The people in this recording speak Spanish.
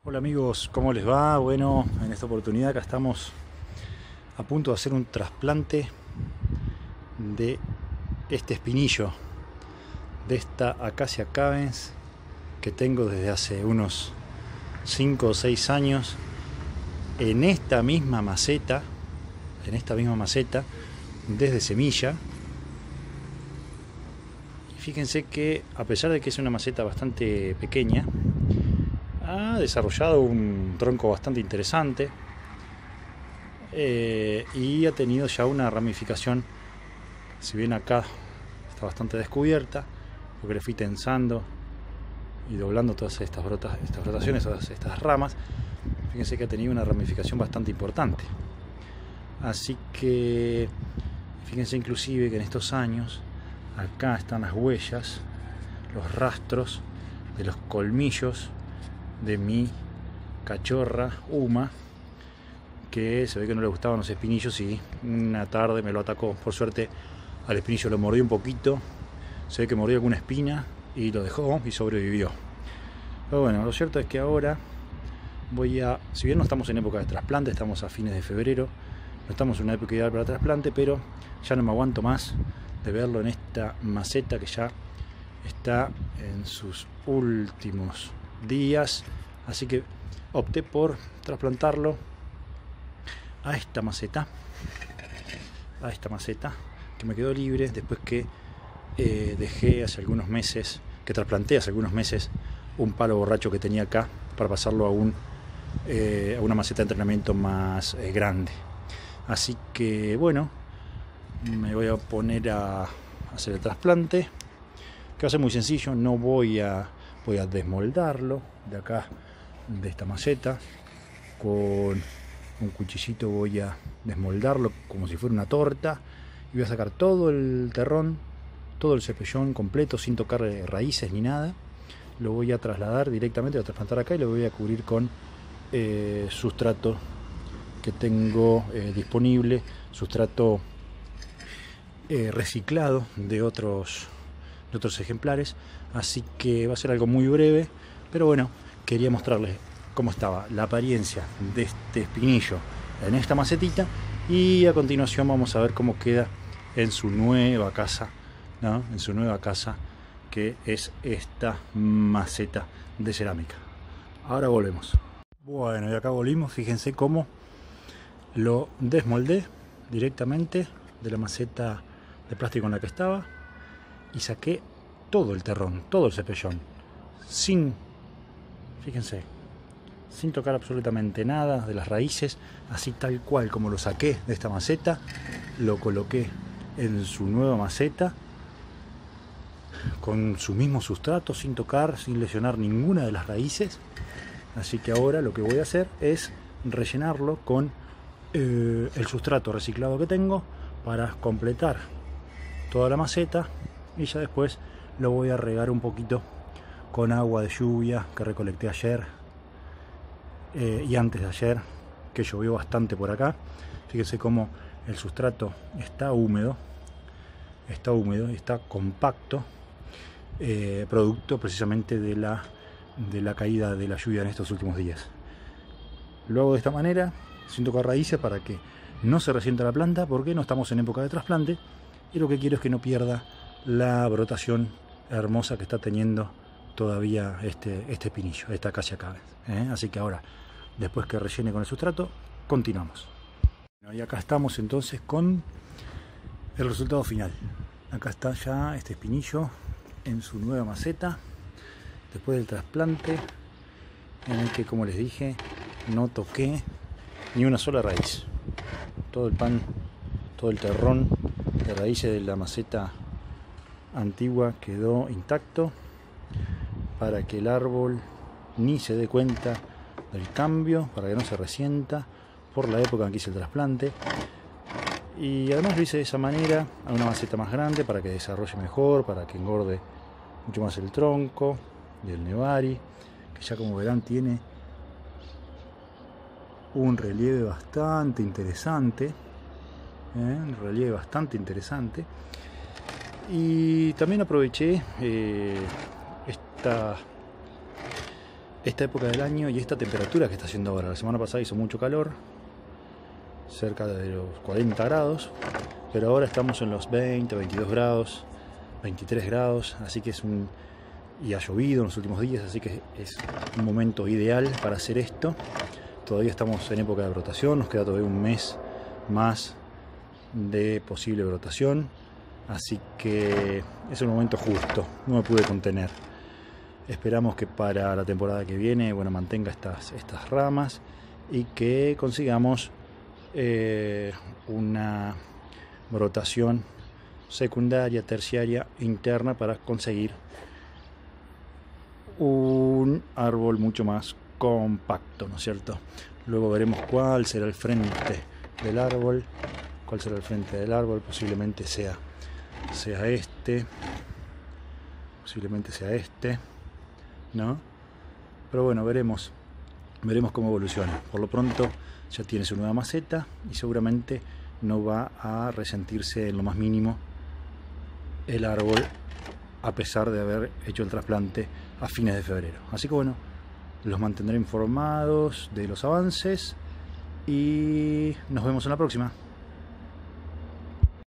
Hola amigos, ¿cómo les va? Bueno, en esta oportunidad acá estamos a punto de hacer un trasplante de este espinillo, de esta Acacia Cavens que tengo desde hace unos 5 o 6 años en esta misma maceta, desde semilla. Y fíjense que a pesar de que es una maceta bastante pequeña, ha desarrollado un tronco bastante interesante y ha tenido ya una ramificación. Si bien acá está bastante descubierta, porque le fui tensando y doblando todas estas rotaciones, todas estas ramas, fíjense que ha tenido una ramificación bastante importante. Así que fíjense inclusive que en estos años acá están las huellas, los rastros de los colmillos de mi cachorra Uma, que se ve que no le gustaban los espinillos y una tarde me lo atacó. Por suerte al espinillo lo mordió un poquito, se ve que mordió alguna espina y lo dejó y sobrevivió. Pero bueno, lo cierto es que ahora si bien no estamos en época de trasplante, estamos a fines de febrero, no estamos en una época ideal para trasplante, pero ya no me aguanto más de verlo en esta maceta que ya está en sus últimos días, así que opté por trasplantarlo a esta maceta que me quedó libre después que trasplanté hace algunos meses un palo borracho que tenía acá para pasarlo a una maceta de entrenamiento más grande. Así que bueno, me voy a poner a hacer el trasplante, que va a ser muy sencillo. No voy a desmoldarlo de acá, de esta maceta. Con un cuchillito voy a desmoldarlo como si fuera una torta y voy a sacar todo el terrón, todo el cepellón completo sin tocar raíces ni nada. Lo voy a trasladar directamente, a trasplantar acá y lo voy a cubrir con sustrato que tengo disponible, sustrato reciclado de otros ejemplares. Así que va a ser algo muy breve, pero bueno, quería mostrarles cómo estaba la apariencia de este espinillo en esta macetita, y a continuación vamos a ver cómo queda en su nueva casa, ¿no? En su nueva casa, que es esta maceta de cerámica. Ahora volvemos. Bueno, y acá volvimos. Fíjense cómo lo desmoldé directamente de la maceta de plástico en la que estaba y saqué todo el terrón, todo el cepellón, sin tocar absolutamente nada de las raíces. Así tal cual como lo saqué de esta maceta, lo coloqué en su nueva maceta con su mismo sustrato, sin tocar, sin lesionar ninguna de las raíces. Así que ahora lo que voy a hacer es rellenarlo con el sustrato reciclado que tengo para completar toda la maceta, y ya después lo voy a regar un poquito con agua de lluvia que recolecté ayer y antes de ayer, que llovió bastante por acá. Fíjense cómo el sustrato está húmedo y está compacto, producto precisamente de la caída de la lluvia en estos últimos días. Lo hago de esta manera, sin tocar raíces, para que no se resienta la planta, porque no estamos en época de trasplante y lo que quiero es que no pierda la brotación hermosa que está teniendo todavía este espinillo, esta Acacia Cavens. Así que ahora, después que rellene con el sustrato, continuamos. Y acá estamos entonces con el resultado final. Acá está ya este espinillo en su nueva maceta, después del trasplante, en el que, como les dije, no toqué ni una sola raíz. Todo el terrón de raíces de la maceta antigua quedó intacto, para que el árbol ni se dé cuenta del cambio, para que no se resienta por la época en que hice el trasplante. Y además lo hice de esa manera, a una maceta más grande, para que desarrolle mejor, para que engorde mucho más el tronco y el nevari, que ya, como verán, tiene un relieve bastante interesante, y también aproveché esta época del año y esta temperatura que está haciendo ahora. La semana pasada hizo mucho calor, cerca de los 40 grados, pero ahora estamos en los 20, 22 grados, 23 grados, así que y ha llovido en los últimos días, así que es un momento ideal para hacer esto. Todavía estamos en época de brotación, nos queda todavía un mes más de posible brotación, así que es un momento justo, no me pude contener. Esperamos que para la temporada que viene, bueno, mantenga estas ramas y que consigamos una brotación secundaria, terciaria, interna para conseguir un árbol mucho más compacto, ¿no es cierto? Luego veremos cuál será el frente del árbol, posiblemente sea este, ¿no? Pero bueno, veremos cómo evoluciona. Por lo pronto ya tiene su nueva maceta y seguramente no va a resentirse en lo más mínimo el árbol, a pesar de haber hecho el trasplante a fines de febrero. Así que bueno, los mantendré informados de los avances y nos vemos en la próxima.